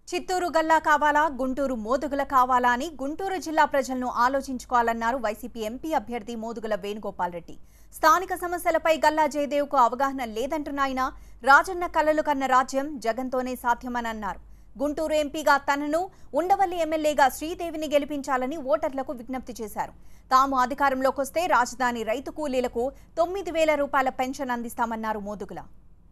చిత్తూరు గల్లా కావాలా గుంటూరు మోదుగుల కావాలా అని గుంటూరు జిల్లా ప్రజలను ఆలోచించుకోవాలన్నారు వైసీపీ ఎంపీ అభ్యర్థి మోదుగుల వేణుగోపాల్ రెడ్డి. స్థానిక సమస్యలపై గల్లా జయదేవ్కు అవగాహన లేదంటున్న ఆయన రాజన్న కలలు కన్న రాజ్యం జగన్తోనే సాధ్యమని అన్నారు. గుంటూరు ఎంపీగా తనను, ఉండవల్లి ఎమ్మెల్యేగా శ్రీదేవిని గెలిపించాలని ఓటర్లకు విజ్ఞప్తి చేశారు. తాము అధికారంలోకి వస్తే రాజధాని రైతు కూలీలకు 9,000 రూపాయల పెన్షన్ అందిస్తామన్నారు మోదుగుల.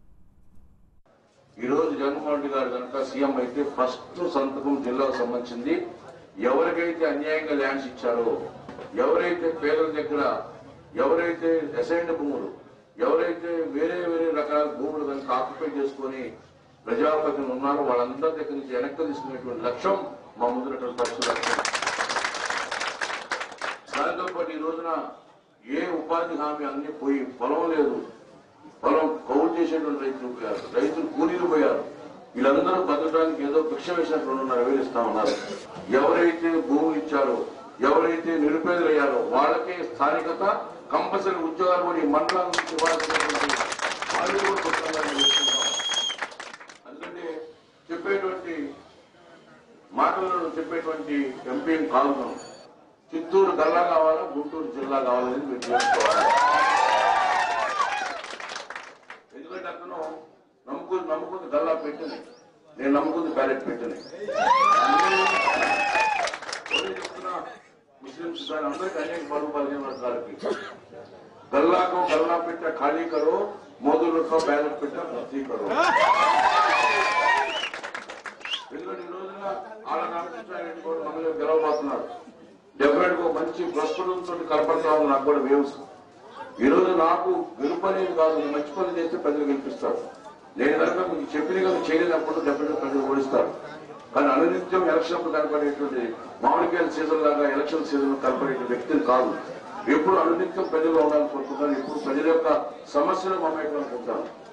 ఈ రోజు జగన్మోహన్ రెడ్డి గారు కనుక సీఎం అయితే ఫస్ట్ సంతకం జిల్లాకు సంబంధించింది ఎవరికైతే అన్యాయంగా ల్యాండ్స్ ఇచ్చారో, ఎవరైతే పేదల దగ్గర, ఎవరైతే అసైన్డ్ భూములు, ఎవరైతే వేరే వేరే రకాల భూములు కనుక ఆక్యుపై చేసుకుని ప్రజాప్రతినిధులు ఉన్నారో వాళ్ళందరి దగ్గర నుంచి వెనక్కి తీసుకునేటువంటి లక్ష్యం మా ముందు ఫస్ట్ లక్ష్యం. దానితో పాటు ఈ రోజున ఏ ఉపాధి హామీ అన్ని పోయి పొలం లేదు, పొలం కౌలు చేసేటువంటి రైతులు పోయారు, రైతులు కూలీలు పోయారు. వీళ్ళందరూ బతకడానికి ఏదో భిక్ష వేసినట్లు 2,500 ఇస్తా ఉన్నారు. ఎవరైతే భూములు ఇచ్చారో, ఎవరైతే నిరుపేదలయ్యారో వాళ్ళకే స్థానికత కంపల్సరీ ఉద్యోగాలు కూడా ఈ మండలాల నుంచి ఇవ్వాల్సినటువంటి వాళ్ళు కూడా స్పష్టంగా చేసుకుంటాం. అందుకంటే చెప్పేటువంటి మాటలను చెప్పేటువంటి ఎంపీ కాదు. చిత్తూరు గల్లా కావాలా, గుంటూరు జిల్లా కావాలని మీరు చేసుకోవాలి. ఎందుకంటే అతను నమ్ముకుంది గల్లా పెట్టింది, నేను నమ్ముకుంది బ్యాలెట్ పెట్టింది. చెప్తున్నా ముస్లింస్ కానీ అందరికీ అనేక పరుపాలి వర్గాలకి గల్లాకు గల్లా పెట్ట ఖాళీ కరో, మోదులతో బ్యాలెట్ పెట్ట భర్తీ కరో. ఎందుకంటే ఈ రోజున ఆళ్ళ రామకృష్ణారెడ్డి కూడా మమ్మల్ని గెలవబోతున్నారు. డెఫినెట్ గా మంచి ప్రస్ఫుటంతో కనపడతా ఉంది నాకు కూడా వేవ్స్. ఈ రోజు నాకు గెలుపు అనేది కాదు, మంచి పని చేస్తే ప్రజలు గెలిపిస్తారు. నేను కనుక మీకు చెప్పిన కనుక చేయలేనప్పుడు డెఫినెట్ ప్రజలు ఓడిస్తారు. కానీ అనునిత్యం ఎలక్షన్ కనపడేటువంటి మామిడికాయల సీజన్ లాగా ఎలక్షన్ సీజన్ కనపడే వ్యక్తిని కాదు. ఎప్పుడు అనునిత్యం ప్రజలు ఉండాలని కోరుకుంటాను, ఎప్పుడు ప్రజల యొక్క సమస్యలు మమేకం అనుకుంటాను.